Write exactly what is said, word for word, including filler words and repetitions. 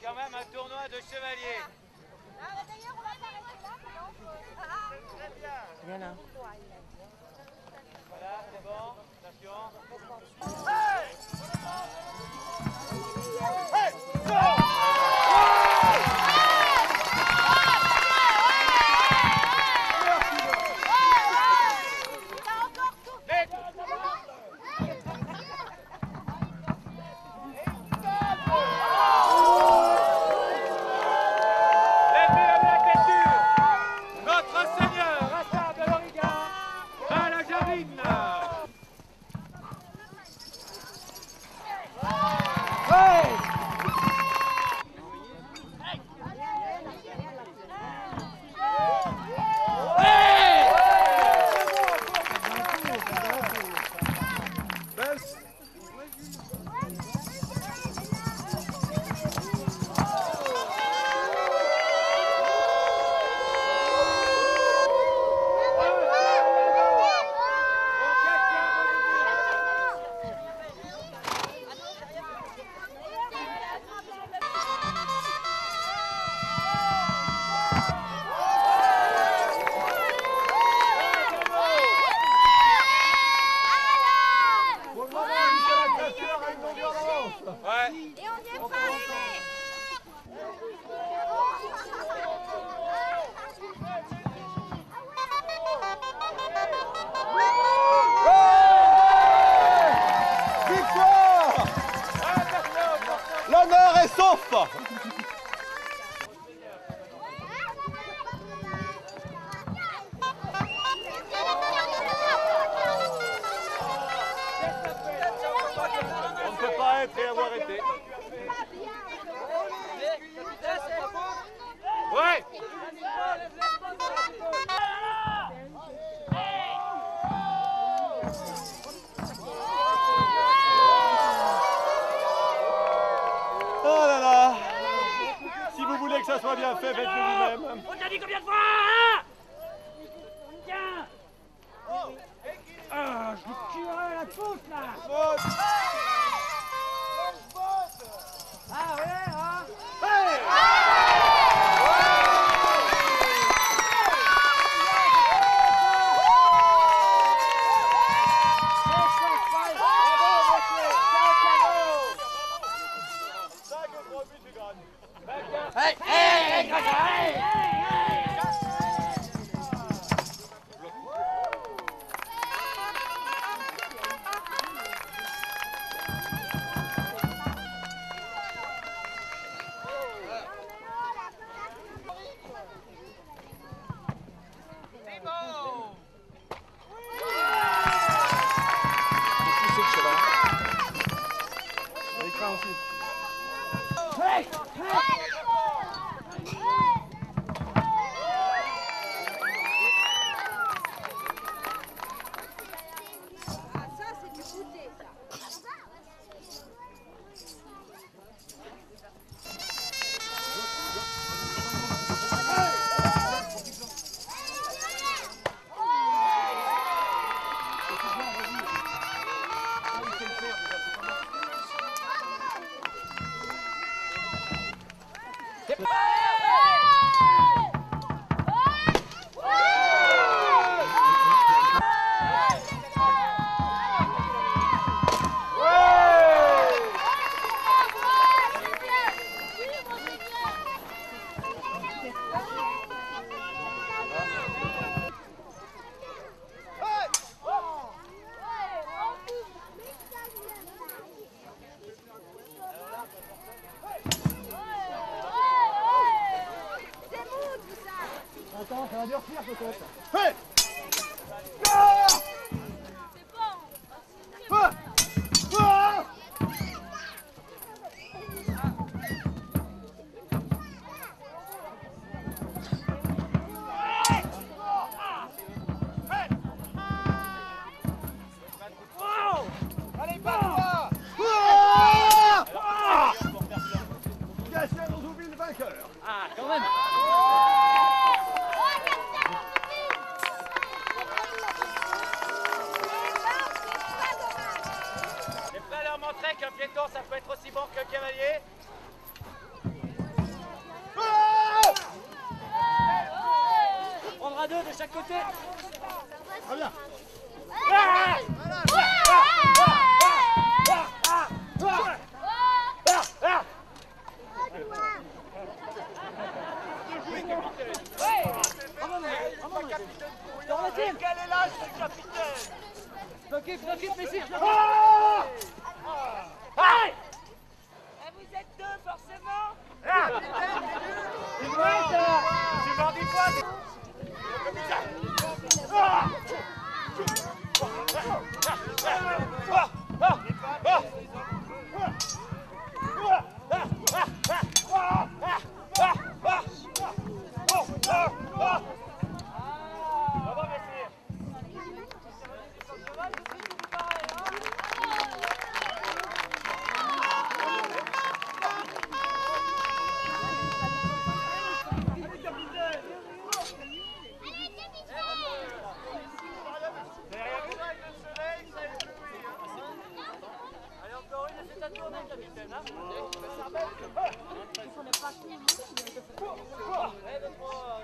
quand même un tournoi de chevaliers. D'ailleurs, on va s'arrêter là. Très bien. Viens là. Voilà, c'est bon. Attention. Hey! Go! L'honneur est sauf. On ne peut pas être et avoir été. Ouais. Oh là là! Si vous voulez que ça soit bien fait, faites-le vous-même. On t'a dit combien de fois, hein? Tiens! Ah, je vous tuerai la pousse, là! Ah ouais, hein? Hey! Hey, hey, hey, hey, hey! Hey! Hey! Attends, ça va durcir peut-être. Hey! Ah! C'est bon. Ah! Ah! Allez, pas Ah! Gatien nous oublie le vainqueur. Ah, quand même! T'es prêt à leur montrer qu'un piéton ça peut être aussi bon qu'un cavalier? de chaque côté. Très bien. Quel est l'âge du capitaine? T'occupe, t'occupe, Messi. Allez! Vous êtes deux, forcément. C'est vrai, ça. Tu m'en dis quoi? capitaine, hein?